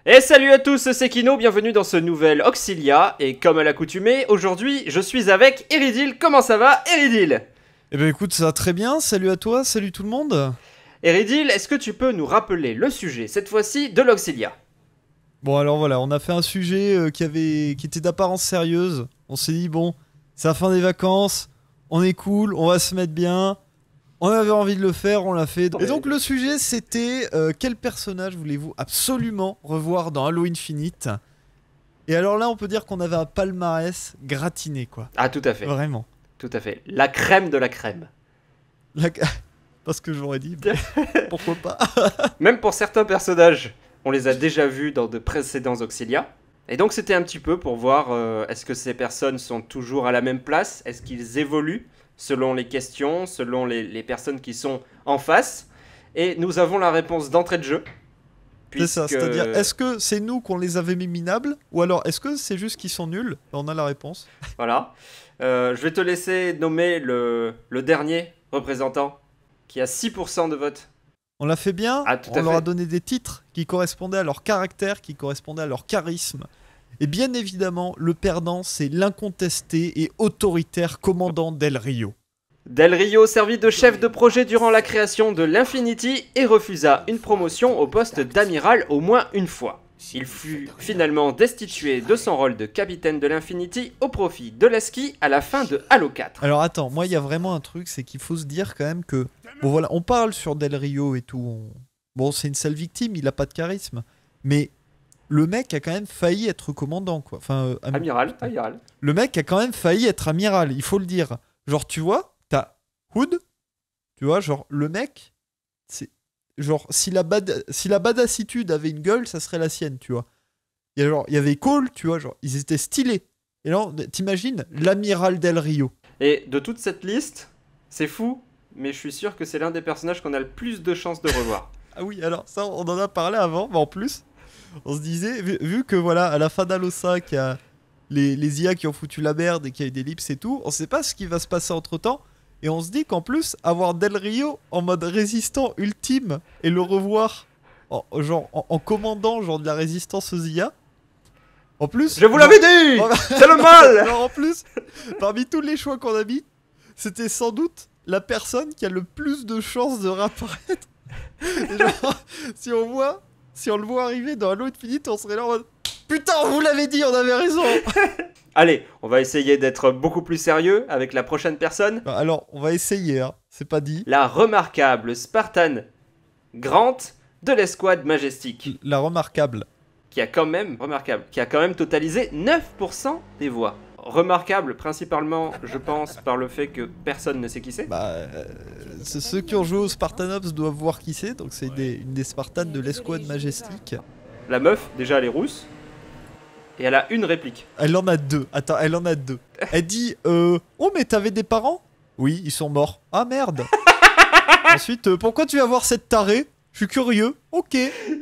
Et salut à tous, c'est Kino, bienvenue dans ce nouvel Auxilia. Et comme à l'accoutumée, aujourd'hui je suis avec Eridil. Comment ça va, Eridil? Eh ben écoute, ça va très bien, salut à toi, salut tout le monde. Eridil, est-ce que tu peux nous rappeler le sujet, cette fois-ci, de l'Auxilia? Bon alors voilà, on a fait un sujet qui était d'apparence sérieuse. On s'est dit bon, c'est la fin des vacances, on est cool, on va se mettre bien. On avait envie de le faire, on l'a fait. Et donc le sujet c'était quel personnage voulez-vous absolument revoir dans Halo Infinite? Et alors là on peut dire qu'on avait un palmarès gratiné quoi. Ah, tout à fait. Vraiment. Tout à fait. La crème de la crème. La... Parce que j'aurais dit, pourquoi pas. Même pour certains personnages, on les a déjà vus dans de précédents Auxilia. Et donc c'était un petit peu pour voir est-ce que ces personnes sont toujours à la même place? Est-ce qu'ils évoluent selon les questions, selon les personnes qui sont en face? Et nous avons la réponse d'entrée de jeu. C'est ça, c'est-à-dire, est-ce que c'est nous qu'on les avait mis minables? Ou alors, est-ce que c'est juste qu'ils sont nuls? On a la réponse. Voilà. Je vais te laisser nommer le dernier représentant qui a 6% de vote. On l'a fait bien, Ah, tout à on leur fait. a donné des titres qui correspondaient à leur caractère, qui correspondaient à leur charisme. Et bien évidemment, le perdant, c'est l'incontesté et autoritaire commandant Del Rio. Del Rio servit de chef de projet durant la création de l'Infinity et refusa une promotion au poste d'amiral au moins une fois. Il fut finalement destitué de son rôle de capitaine de l'Infinity au profit de l'Aski à la fin de Halo 4. Alors attends, moi il y a vraiment un truc, c'est qu'il faut se dire quand même que... Bon voilà, on parle sur Del Rio et tout. Bon, c'est une sale victime, il a pas de charisme. Mais le mec a quand même failli être commandant, quoi. Enfin, Amiral. Le mec a quand même failli être amiral, il faut le dire. Genre, tu vois, t'as Hood, tu vois, genre, le mec, c'est... Genre, si la badassitude avait une gueule, ça serait la sienne, tu vois. Il y avait Cole, tu vois, genre, ils étaient stylés. Et là, t'imagines l'amiral Del Rio. Et de toute cette liste, c'est fou, mais je suis sûr que c'est l'un des personnages qu'on a le plus de chances de revoir. Ah oui, alors ça, on en a parlé avant, mais en plus, on se disait, vu que voilà, à la fin d'Halo 5, il y a les IA qui ont foutu la merde et qu'il y a eu des lips et tout, on sait pas ce qui va se passer entre temps. Et on se dit qu'en plus, avoir Del Rio en mode résistant ultime et le revoir en commandant genre de la résistance aux IA. En plus, Je vous l'avais dit. C'est le mal. alors en plus, parmi tous les choix qu'on a mis, c'était sans doute la personne qui a le plus de chances de réapparaître. Et genre, si on le voit arriver dans Halo Infinite, on serait là en mode putain, on vous l'avait dit, on avait raison. Allez, on va essayer d'être beaucoup plus sérieux avec la prochaine personne. Alors, on va essayer, hein. C'est pas dit. La remarquable Spartan Grant de l'escouade Majestic, La remarquable. qui a quand même totalisé 9% des voix. Remarquable principalement, je pense, par le fait que personne ne sait qui c'est. Bah, ceux qui ont joué aux Spartanops doivent voir qui c'est. Donc c'est une des Spartans de l'escouade Majestic. La meuf, déjà, elle est rousse. Et elle a une réplique. Elle en a deux. Attends, elle en a deux. Elle dit oh, mais t'avais des parents? Oui, ils sont morts. Ah merde. Ensuite, pourquoi tu vas voir cette tarée? Je suis curieux. Ok.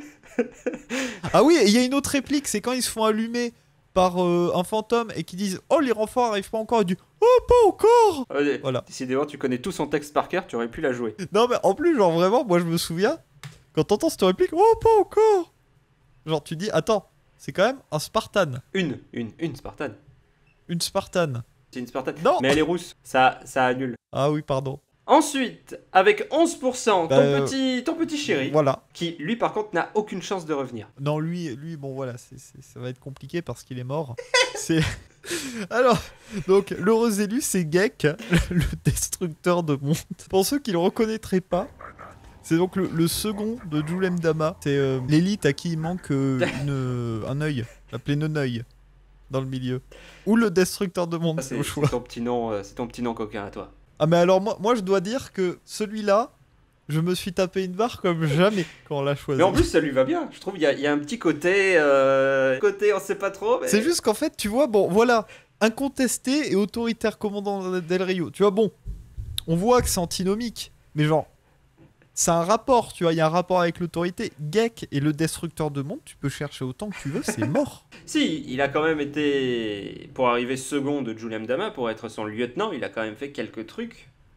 Ah oui, et il y a une autre réplique. C'est quand ils se font allumer par un fantôme et qui disent oh, les renforts arrivent pas encore. Elle dit oh, pas encore. Voilà. Décidément, tu connais tout son texte par cœur, tu aurais pu la jouer. Non, mais en plus, genre vraiment, moi je me souviens, quand t'entends cette réplique, oh, pas encore. Genre, tu dis, attends, c'est quand même un Spartan. Une Spartan. Une Spartan. C'est une Spartan. Non. Mais elle est rousse, ça annule. Ah oui, pardon. Ensuite, avec 11%, Bah, ton petit chéri, Voilà. qui lui par contre n'a aucune chance de revenir. Non, lui bon voilà, ça va être compliqué parce qu'il est mort. C'est... Alors, donc, l'heureux élu, c'est Gek, le destructeur de monde. Pour ceux qui le reconnaîtraient pas, c'est donc le second de Julem Dama. C'est l'élite à qui il manque un œil, appelé Neneuil, dans le milieu. Ou le destructeur de monde, c'est au choix. C'est ton petit nom coquin à toi. Ah mais alors moi je dois dire que celui-là, je me suis tapé une barre comme jamais quand on l'a choisi. Mais en plus ça lui va bien, je trouve il y a un petit côté, on sait pas trop. Mais... C'est juste qu'en fait tu vois, bon voilà, incontesté et autoritaire commandant Del Rio. Tu vois bon, on voit que c'est antinomique, mais genre, c'est un rapport, tu vois, il y a un rapport avec l'autorité. Gek et le destructeur de monde, tu peux chercher autant que tu veux, c'est mort. Si, il a quand même été, pour arriver second de Julian Dama, pour être son lieutenant, il a quand même fait quelques trucs.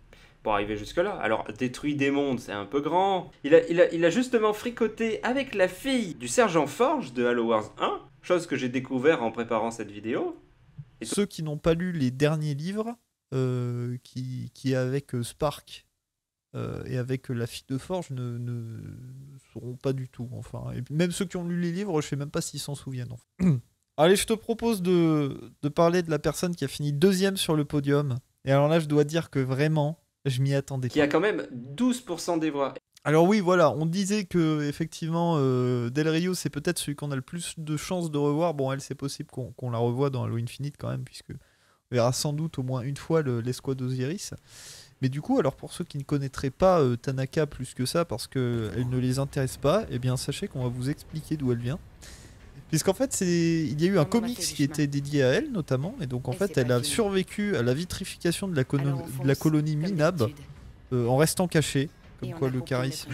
pour arriver jusque-là. Alors, détruit des mondes, c'est un peu grand. Il a justement fricoté avec la fille du sergent Forge de Halo Wars 1, chose que j'ai découvert en préparant cette vidéo. Et Ceux qui n'ont pas lu les derniers livres, qui est avec Spark et avec la fille de Forge, ne sauront pas du tout. Enfin, et même ceux qui ont lu les livres, je sais même pas s'ils s'en souviennent. Enfin. Allez, je te propose de parler de la personne qui a fini 2e sur le podium. Et alors là, je dois dire que vraiment, je m'y attendais qui pas. a quand même 12% des voix. Alors oui, voilà, on disait que effectivement, Del Rio, c'est peut-être celui qu'on a le plus de chances de revoir. Bon, elle, c'est possible qu'on la revoie dans Halo Infinite quand même, puisque on verra sans doute au moins une fois l'escouade Osiris. Mais du coup, alors pour ceux qui ne connaîtraient pas Tanaka plus que ça, parce qu'elle ne les intéresse pas, eh bien sachez qu'on va vous expliquer d'où elle vient. Puisqu'en fait, il y a eu un comics qui était dédié à elle, notamment, et donc en fait, elle a survécu à la vitrification de la colonie Minab en restant cachée, comme quoi le charisme...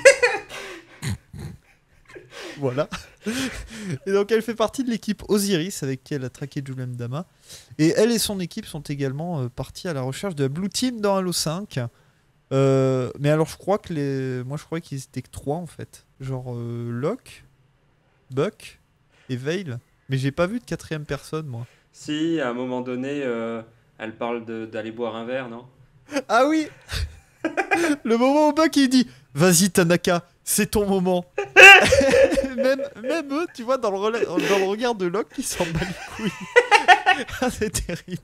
Voilà. Et donc elle fait partie de l'équipe Osiris avec qui elle a traqué Julem Dama. Et elle et son équipe sont également partis à la recherche de la Blue Team dans Halo 5. Mais alors je crois que moi je croyais qu'ils étaient que 3 en fait. Genre Locke, Buck et Veil. Mais j'ai pas vu de 4ème personne moi. Si, à un moment donné, elle parle d'aller boire un verre, non? Ah oui. Le moment où Buck il dit vas-y Tanaka, c'est ton moment. même eux, tu vois, dans le regard de Locke, ils s'en bat les couilles. Ah, c'est terrible.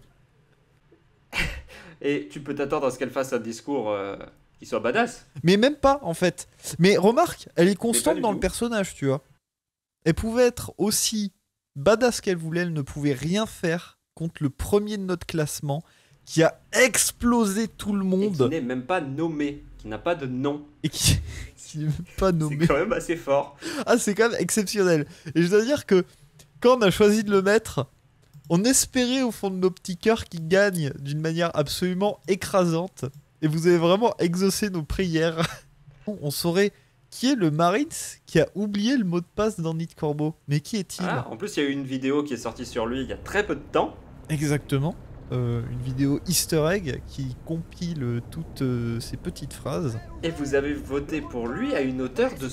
Et tu peux t'attendre à ce qu'elle fasse un discours qui soit badass. Mais même pas, en fait. Mais remarque, elle est pas constante du dans tout. le personnage, tu vois. Elle pouvait être aussi badass qu'elle voulait, elle ne pouvait rien faire contre le premier de notre classement qui a explosé tout le Et qui monde n'est même pas nommé, qui n'a pas de nom. et qui n'est même pas C'est nommé. quand même assez fort. Ah, c'est quand même exceptionnel. Et je dois dire que quand on a choisi de le mettre, on espérait au fond de nos petits cœurs qu'il gagne d'une manière absolument écrasante. Et vous avez vraiment exaucé nos prières. On saurait qui est le Marines qui a oublié le mot de passe dans Nid Corbeau. Mais qui est-il? Ah, en plus, il y a eu une vidéo qui est sortie sur lui il y a très peu de temps. Exactement. Une vidéo easter egg qui compile toutes ces petites phrases. Et vous avez voté pour lui à une hauteur de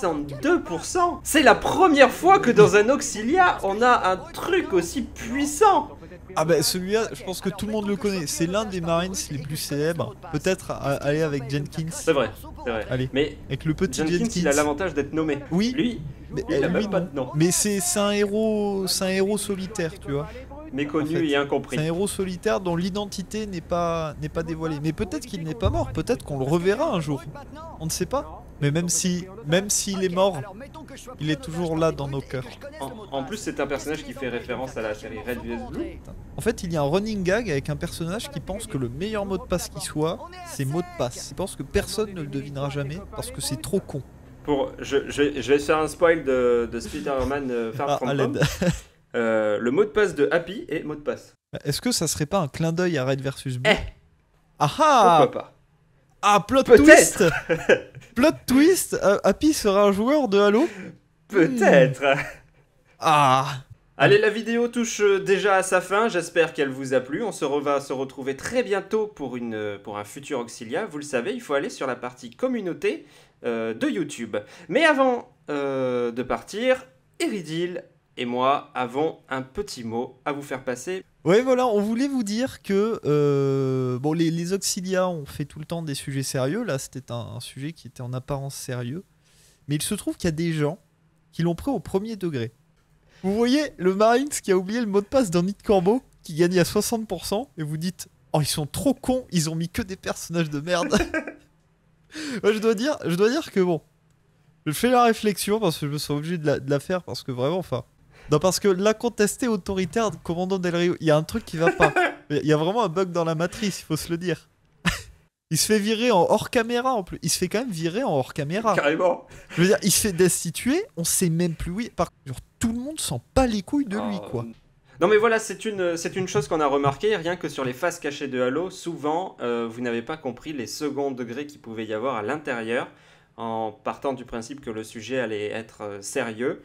62%. C'est la première fois que dans un Auxilia, on a un truc aussi puissant. Ah bah celui-là, je pense que tout le monde le connaît. C'est l'un des Marines les plus célèbres. Peut-être aller avec Jenkins. C'est vrai, c'est vrai. Allez. Mais Avec le petit Jenkins, Jenkins. il a l'avantage d'être nommé. Oui. Lui, Mais, il a lui, même pas non. de nom. Mais c'est un héros solitaire, tu vois. Méconnu En fait, et incompris. C'est un héros solitaire dont l'identité n'est pas dévoilée. Mais peut-être qu'il n'est pas mort. Peut-être qu'on le reverra un jour. On ne sait pas. Mais même s'il est mort, il est toujours là dans nos cœurs. En plus, c'est un personnage qui fait référence à la série Red vs Blue. En fait, il y a un running gag avec un personnage qui pense que le meilleur mot de passe qui soit, c'est mot de passe. Il pense que personne ne le devinera jamais parce que c'est trop con. Je vais faire un spoil de Spider-Man Far From à Home. l'aide. Le mot de passe de Happy est mot de passe. Est-ce que ça serait pas un clin d'œil à Red vs Blue? Eh, Ah ah! pourquoi pas? Ah, plot Peut-être. twist! Plot twist! Happy sera un joueur de Halo? Peut-être. Ah! Allez, la vidéo touche déjà à sa fin. J'espère qu'elle vous a plu. On va se retrouver très bientôt pour un futur Auxilia. Vous le savez, il faut aller sur la partie communauté de YouTube. Mais avant de partir, Eridil et moi avons un petit mot à vous faire passer. Ouais, voilà, on voulait vous dire que bon, les Auxilia ont fait tout le temps des sujets sérieux. Là, c'était un sujet qui était en apparence sérieux. Mais il se trouve qu'il y a des gens qui l'ont pris au premier degré. Vous voyez le Marines qui a oublié le mot de passe dans Nid Corbeau, qui gagne à 60%, et vous dites oh, ils sont trop cons, ils ont mis que des personnages de merde. Ouais, je dois dire que bon, je fais la réflexion parce que je me sens obligé de la faire parce que vraiment, enfin. Non, parce que l'incontesté autoritaire de commandant Del Rio, il y a un truc qui va pas. Il y a vraiment un bug dans la matrice, il faut se le dire. Il se fait virer en hors caméra en plus. Il se fait quand même virer en hors caméra. Carrément. Je veux dire, il se fait destituer, on sait même plus où il est. Genre, tout le monde s'en bat les couilles de lui, quoi. Non mais voilà, c'est une chose qu'on a remarqué, rien que sur les faces cachées de Halo, souvent vous n'avez pas compris les seconds degrés qu'il pouvait y avoir à l'intérieur, en partant du principe que le sujet allait être sérieux.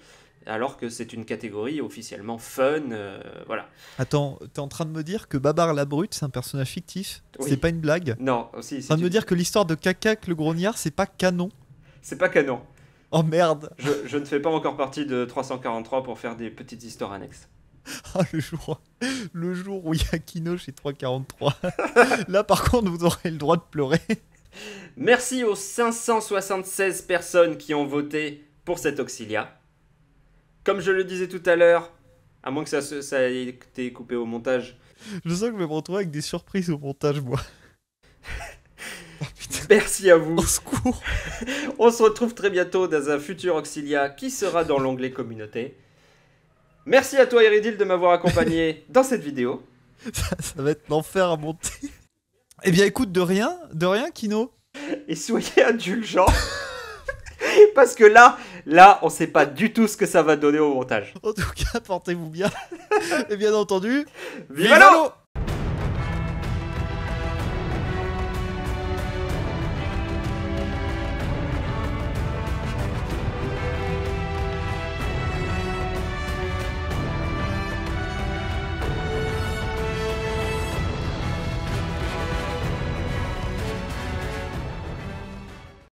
alors que c'est une catégorie officiellement fun, voilà. Attends, t'es en train de me dire que Babar la Brute, c'est un personnage fictif? Oui. C'est pas une blague? Non, aussi, T'es en train de me dire que l'histoire de Cacac le grognard, c'est pas canon? c'est pas canon. Oh merde! Je ne fais pas encore partie de 343 pour faire des petites histoires annexes. Ah, le jour où il y a Kino chez 343. Là, par contre, vous aurez le droit de pleurer. Merci aux 576 personnes qui ont voté pour cet Auxilia. Comme je le disais tout à l'heure, à moins que ça ait été coupé au montage, Je sens que je vais me retrouver avec des surprises au montage, moi. Oh putain, merci à vous. au secours! On se retrouve très bientôt dans un futur Auxilia qui sera dans l'onglet communauté. Merci à toi Iridil de m'avoir accompagné dans cette vidéo. Ça va être l'enfer à monter. Eh bien, écoute, de rien, Kino. Et soyez indulgents. Parce que là, on sait pas du tout ce que ça va donner au montage. En tout cas, portez-vous bien. Et bien entendu, Vive l'eau!